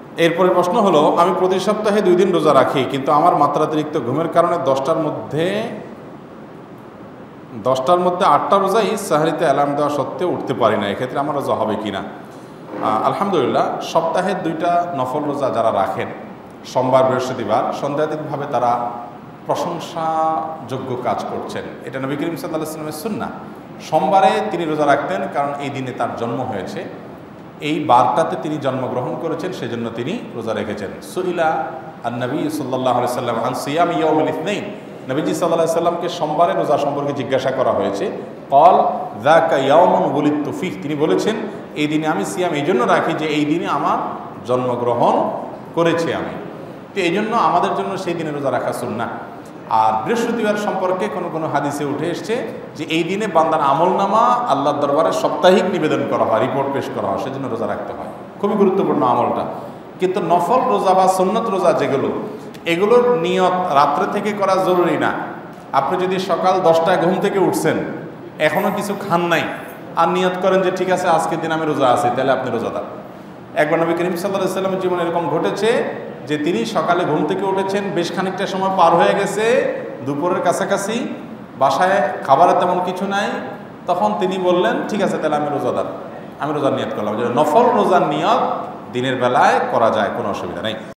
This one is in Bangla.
এরপরে প্রশ্ন হলো, আমি প্রতি সপ্তাহে 2 দিন রোজা রাখি, কিন্তু আমার মাত্রাতিরিক্ত ঘুমের কারণে 10টার মধ্যে 8টা রোজাই সাহরিতে অ্যালার্ম দেওয়া সত্ত্বেও উঠতে পারি না, এক্ষেত্রে আমার রোজা হবে কি না? আলহামদুলিল্লাহ, সপ্তাহে 2টা নফল রোজা যারা রাখেন, সোমবার বৃহস্পতিবার, সন্দেহাতীতভাবে তারা প্রশংসাযোগ্য কাজ করছেন। এটা নবী করিম সাল্লাল্লাহু আলাইহি ওয়াসাল্লামের সুন্নাহ। সোমবারে তিনি রোজা রাখতেন, কারণ এই দিনে তার জন্ম হয়েছে, এই বারটাতে তিনি জন্মগ্রহণ করেছেন, সেজন্য তিনি রোজা রেখেছেন। সুইলা আন-নবী সাল্লাল্লাহু আলাইহি ওয়াসাল্লাম আন সিয়াম ইয়াউমিল ইসনাইন, নবীজি সাল্লাল্লাহু আলাইহি ওয়াসাল্লামকে সোমবারে রোজা সম্পর্কে জিজ্ঞাসা করা হয়েছে। ক্বাল যাকা ইয়াউমুন ওয়ালিদতু ফীহ, তিনি বলেছেন এই দিনে আমি সিয়াম এই জন্য রাখি যে এই দিনে আমার জন্মগ্রহণ করেছি আমি, তো এই জন্য আমাদের জন্য সেই দিনে রোজা রাখা সুন্নাহ। আর বৃহস্পতিবার সম্পর্কে কোনো হাদিসে উঠে এসছে যে এই দিনে বান্দার আমলনামা আল্লাহর দরবারে সাপ্তাহিক নিবেদন করা হয়, রিপোর্ট পেশ করা হয়, সেজন্য রোজা রাখতে হয়। খুবই গুরুত্বপূর্ণ আমলটা। কিন্তু নফল রোজা বা সুন্নত রোজা যেগুলো, এগুলোর নিয়ত রাত্রে থেকে করা জরুরি না। আপনি যদি সকাল 10টায় ঘুম থেকে উঠছেন, এখনও কিছু খান নাই, আর নিয়ত করেন যে ঠিক আছে আজকের দিন আমি রোজা আছি, তাহলে আপনি রোজাদার। একবার নবী করিম সাল্লাল্লাহু আলাইহি ওয়াসাল্লামের জীবনে এরকম ঘটেছে যে তিনি সকালে ঘুম থেকে উঠেছেন, বেশ খানিকটা সময় পার হয়ে গেছে, দুপুরের কাছাকাছি, বাসায় খাবারের তেমন কিছু নাই, তখন তিনি বললেন ঠিক আছে তাহলে আমি রোজাদার, আমি রোজার নিয়ত করলাম। নফল রোজার নিয়ত দিনের বেলায় করা যায়, কোনো অসুবিধা নেই।